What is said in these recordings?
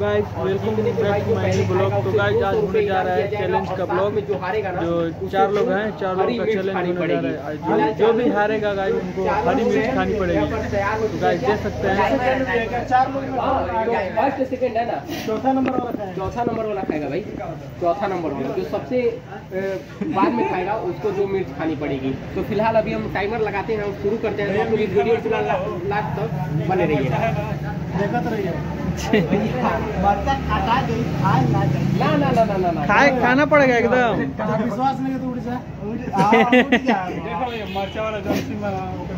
Guys welcome back to my blog. तो guys आज होने जा रहा है चैलेंज का ब्लॉग। जो 4 लोग हैं, 4 लोगों का चैलेंज होने जा रहा है। जो भी हारेगा गाइस उनको हरी मिर्च खानी पड़ेगी। तो गाइस देख सकते हैं 4 लोग फर्स्ट सेकंड है ना, चौथा नंबर वाला खाएगा भाई। चौथा नंबर वाला जो सबसे बाद में खाएगा उसको 2 मिर्च खानी पड़ेगी। तो फिलहाल अभी हम टाइमर लगाते हैं, हम शुरू करते हैं। आप लोग इस वीडियो को लास्ट तक बने रहिएगा। देखते रहिए। ना खाना पड़ेगा एकदम। विश्वास नहीं है तो उड़ जा। देखो ये मरचा वाला जंसी में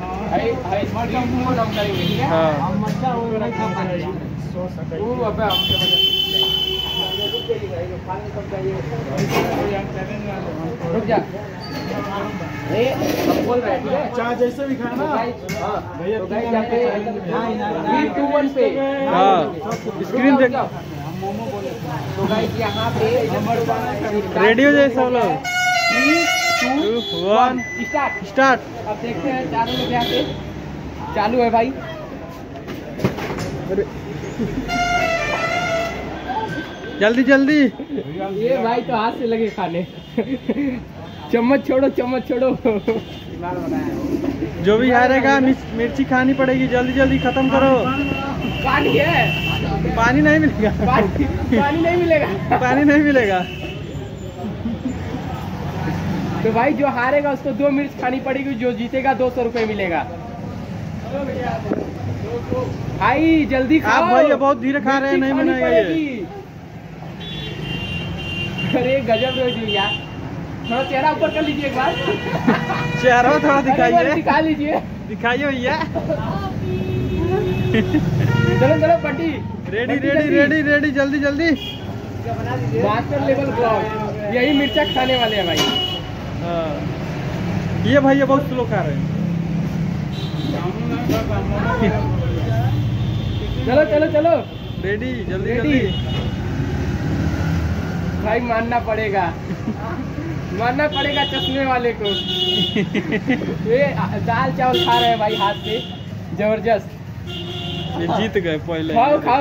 मरचा वो नहीं खा पाएंगे। रुक जा, हम बोल रहे हैं ठीक है। चाहे जैसे भी खाना भैया 3, 2, 1 पे स्क्रीन देख। मोमो बोले तो गाइस यहाँ पे रेडी हो जाए सब लोग। 3, 2, 1 स्टार्ट। अब देखते हैं चारों लोग यहाँ पे चालू है भाई। जल्दी जल्दी। ये भाई तो हाथ से लगे खाने। चम्मच छोड़ो। जो भी हारेगा मिर्ची खानी पड़ेगी। जल्दी जल्दी खत्म करो। पानी है, पानी नहीं मिलेगा। पानी नहीं मिलेगा। पानी नहीं मिलेगा। तो भाई जो हारेगा उसको 2 मिर्च खानी पड़ेगी, जो जीतेगा 200 रुपए मिलेगा। भाई जल्दी खाओ। आप भाई बहुत धीरे खा रहे हैं, नहीं मिलेगा ये। अरे गजब रोज यार। थोड़ा चेहरा ऊपर कर लीजिए एक बार। चेहरा थोड़ा दिखाइए। दिखा लीजिए, दिखाइए भैया। चलो बंटी। रेडी जल्दी जल्दी। मास्टर लेवल ब्लॉग, यही मिर्चा खाने वाले हैं भाई। हाँ ये भैया बहुत स्लो खा रहे हैं। चलो रेडी जल्दी। भाई मानना पड़ेगा चश्मे वाले को। ये दाल चावल खा रहे हैं भाई हाथ से, जबरदस्त। ये जीत गए पहले। खाओ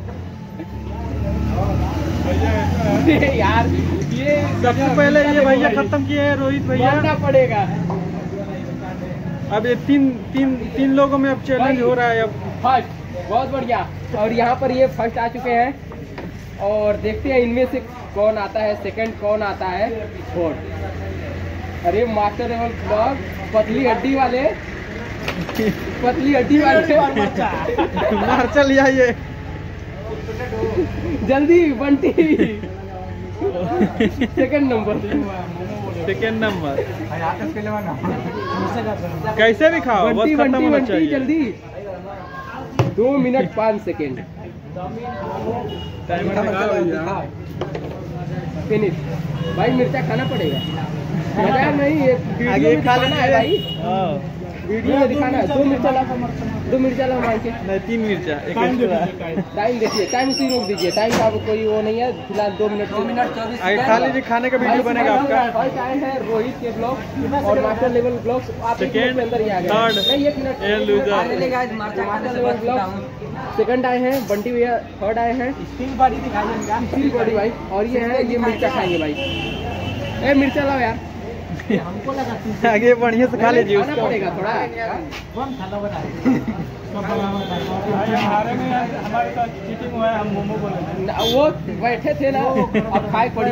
यार। ये सबसे पहले ये भैया खत्म किए हैं, रोहित भैया। मानना पड़ेगा। अब ये तीन लोगों में अब चैलेंज हो रहा है। अब फर्स्ट बहुत बढ़िया। और यहाँ पर ये फर्स्ट आ चुके हैं और देखते हैं इनमें से कौन आता है सेकंड, कौन आता है फोर्थ। अरे मास्टर लेवल ब्लॉग, पतली हड्डी वाले मार चल ये जल्दी बंटी। Second number. कैसे भी खाओ, बस खत्म होना चाहिए। जल्दी 2 मिनट 5 सेकेंड। फिनिश। भाई मिर्चा खाना पड़ेगा। मजाक नहीं, ये वीडियो में दिखाना है भाई। वीडियो में दिखाना है। 2 मिर्चा ला मांग के। नहीं 3 मिर्चा। टाइम देखिए, टाइम उसी रोक दीजिए। टाइम का कोई वो नहीं है फिलहाल। 2 मिनट 24 आगे खा लीजिए, खाने का वीडियो बनेगा आपका। फर्स्ट आए हैं रोहित के ब्लॉग और मास्टर लेवल ब्लॉग। आप सेकंड, अंदर ही आ गए। थर्ड, नहीं 1 मिनट। मास्टर लेवल ब्लॉग सेकंड आए हैं, बंटी भैया थर्ड आए हैं। स्टील बॉडी दिखाइए भाई। और ये है, ये मिर्चा खाएंगे भाई। ए मिर्चा लाओ यार। हमको लगा आगे बढ़िया से खा लीजिए खाना उसको। पड़ेगा थोड़ा। कौन खाना बना हमारे में हमारे साथ चीटिंग हुआ है। हम मोमो बोले वो बैठे थे ना, अब खाए पड़ी।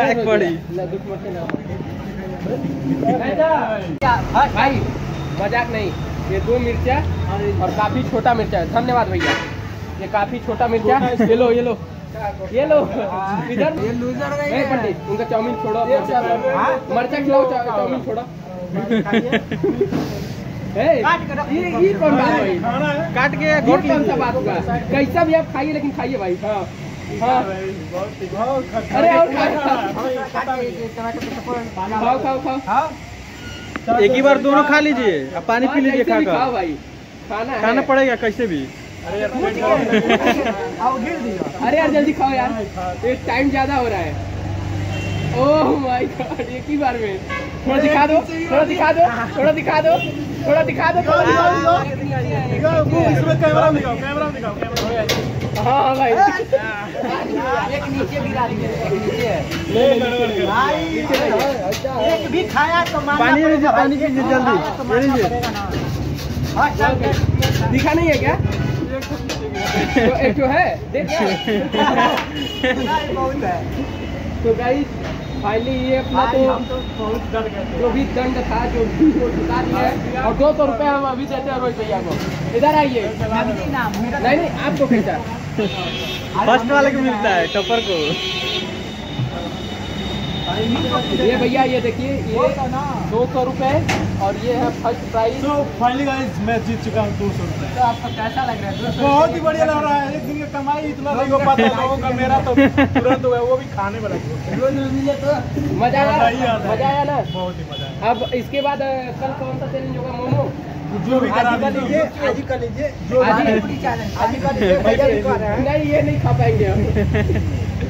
भाई मजाक नहीं, ये 2 मिर्चा और काफी छोटा मिर्चा है। धन्यवाद भैया, ये काफी छोटा मिर्चा। ये लो इधर। नहीं पंडित, उनका चाउमीन छोड़ो, मरचा खिलाओ, चाउमीन छोड़ो। ये कौन बात भाई? काट के ये कौन सा बात हुआ? कैसा भी आप खाइए, लेकिन खाइए भाई। हाँ अरे और खाओ। एक ही बार दोनों खा लीजिए, अब पानी पी लीजिए। खाओ खाकर भाई, खाना पड़ेगा कैसे भी। अरे यार जल्दी खाओ यार, ये टाइम ज्यादा हो रहा है। ओह माय गॉड, एक ही बार में। थोड़ा दिखा दो। इसमें कैमरा में दिखाओ। हाँ भाई एक नीचे गिरा दिए, एक नीचे है। भाई एक भी खाया तो मानना पानी पड़ेगा लीजिए, भाई, पानी पीजिए एक जल्दी, खाया तो मानना ये लीजिए। पड़ेगा ना। हाँ, चल, दिखा नहीं है क्या? तो एक जो है देख बहुत है। तो गाइस फाइनली ये अपना भाई, हम तो तो बहुत डर गए थे। जो भी दंड था जो भी वो चुका दिया है और 200 रुपये हम अभी देते हैं रोहित भैया को। इधर आइए। नकली ना, मेरा नहीं नहीं आपको खींचा। फर्स्ट वाले को मिलता है, टॉपर को। ये भैया ये देखिए ये 200 रुपये और ये है फर्स्ट प्राइज। तो फाइनली गाइस मैं जीत चुका हूँ 200 रुपये। तो आपको कैसा लग रहा है? 200 बहुत ही बढ़िया लग रहा है। एक दिन का कमाई इतना नहीं हो पाता लोगों का, मेरा तो तुरंत हुआ, वो भी खाने में लगे। मजा मजा ही आया? आता है। मजा आया ना? बहुत ही मजा है। अब इसके बाद कल कौन सा चैलेंज होगा? मोमो जो भी करा आज ही दीजिए, लीजिए। आज ही कर लीजिए। जो आज ही भी- आज ही का भैया भी खा रहे हैं। नहीं ये नहीं खा पाएंगे हम।